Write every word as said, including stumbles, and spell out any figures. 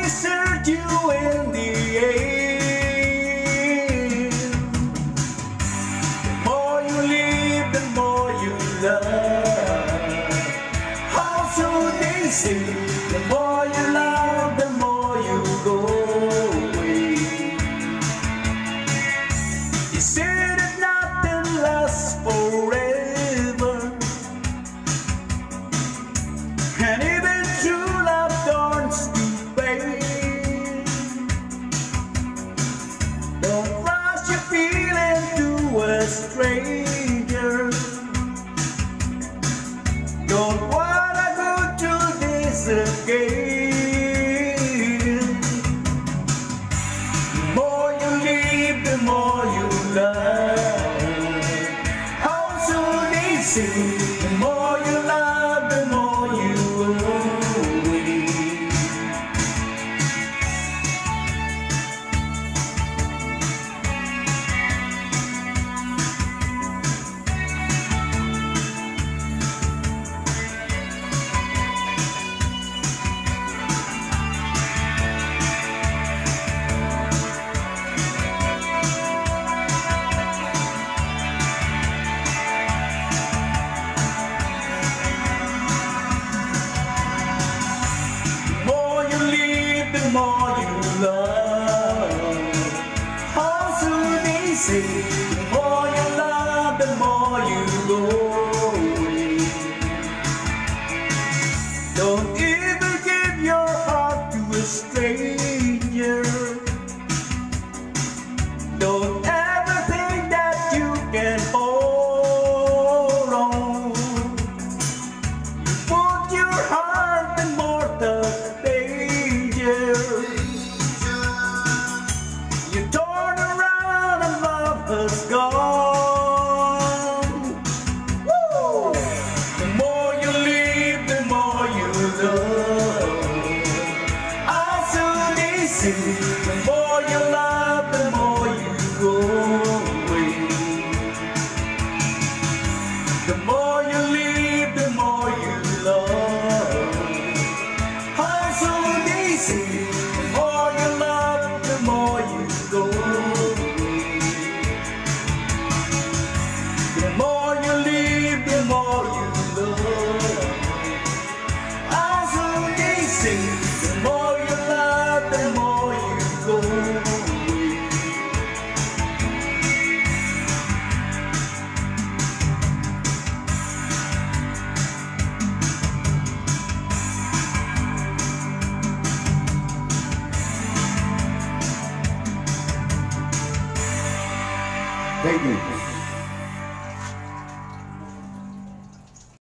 desert you in the end. The more you live, the more you love. How should they say? The more you love, the more you go away. You say that nothing lasts forever, and even true love turns to pain. Don't rush your feeling to a stranger. Don't wanna go through this again. The more you live, the more you love. How soon they say, the more you love, the more you away. The more you love, how soon they say, the more you love, the more you go away. Don't ever give your heart to a stranger. Don't ever think that you can hold on. You put your heart in mortal danger. You turn around and love has gone. Woo! The more you live, the more you love. Also they say, the more you love, the more you go away. The more you live, the more you love. Also they say, the more you love, the more you go away. The more you live, the more you love. Also they say, the more you love, the more you go away. Thank you.